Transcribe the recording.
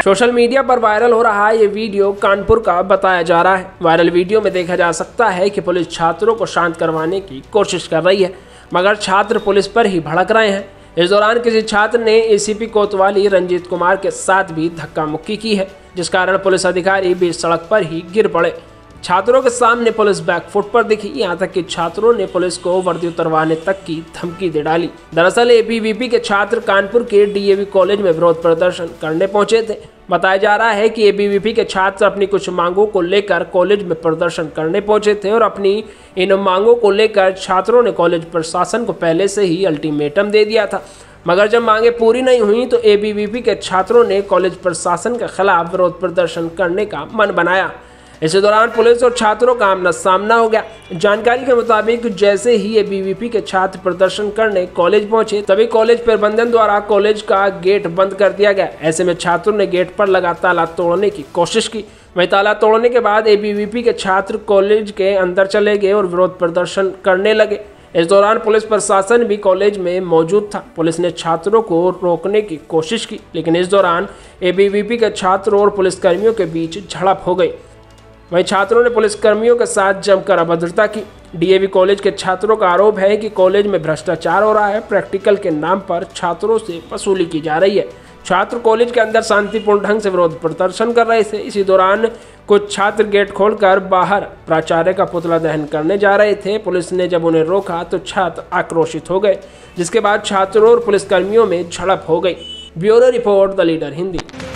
Social media पर viral हो रहा ये वीडियो कानपुर का बताया जा रहा है। वायरल वीडियो में देखा जा सकता है कि पुलिस छात्रों को शांत करवाने की कोशिश कर रही है, मगर छात्र पुलिस पर ही भड़क रहे हैं। इस दौरान किसी छात्र ने एसीपी कोतवाली रंजीत कुमार के साथ भी धक्का मुक्की की है, जिस कारण पुलिस अधिकारी बीच सड़क पर ही गिर पड़े। छात्रों के सामने पुलिस बैकफुट पर दिखी, यहाँ तक कि छात्रों ने पुलिस को वर्दी उतरवाने तक की धमकी दे डाली। दरअसल एबीवीपी के छात्र कानपुर के डीएवी कॉलेज में विरोध प्रदर्शन करने पहुंचे थे। बताया जा रहा है कि एबीवीपी के छात्र अपनी कुछ मांगों को लेकर कॉलेज में प्रदर्शन करने पहुंचे थे और अपनी इन मांगों को लेकर छात्रों ने कॉलेज प्रशासन को पहले से ही अल्टीमेटम दे दिया था, मगर जब मांगे पूरी नहीं हुई तो एबीवीपी के छात्रों ने कॉलेज प्रशासन के खिलाफ विरोध प्रदर्शन करने का मन बनाया। इसी दौरान पुलिस और छात्रों का आमना सामना हो गया। जानकारी के मुताबिक जैसे ही एबीवीपी के छात्र प्रदर्शन करने कॉलेज पहुंचे, तभी कॉलेज प्रबंधन द्वारा कॉलेज का गेट बंद कर दिया गया। ऐसे में छात्रों ने गेट पर लगा ताला तोड़ने की कोशिश की। वहीं ताला तोड़ने के बाद एबीवीपी के छात्र कॉलेज के अंदर चले गए और विरोध प्रदर्शन करने लगे। इस दौरान पुलिस प्रशासन भी कॉलेज में मौजूद था। पुलिस ने छात्रों को रोकने की कोशिश की, लेकिन इस दौरान एबीवीपी के छात्रों और पुलिसकर्मियों के बीच झड़प हो गई। वहीं छात्रों ने पुलिसकर्मियों के साथ जमकर अभद्रता की। डीएवी कॉलेज के छात्रों का आरोप है कि कॉलेज में भ्रष्टाचार हो रहा है। प्रैक्टिकल के नाम पर छात्रों से वसूली की जा रही है। छात्र कॉलेज के अंदर शांतिपूर्ण ढंग से विरोध प्रदर्शन कर रहे थे। इसी दौरान कुछ छात्र गेट खोलकर बाहर प्राचार्य का पुतला दहन करने जा रहे थे। पुलिस ने जब उन्हें रोका तो छात्र आक्रोशित हो गए, जिसके बाद छात्रों और पुलिसकर्मियों में झड़प हो गई। Bureau report, the leader Hindi.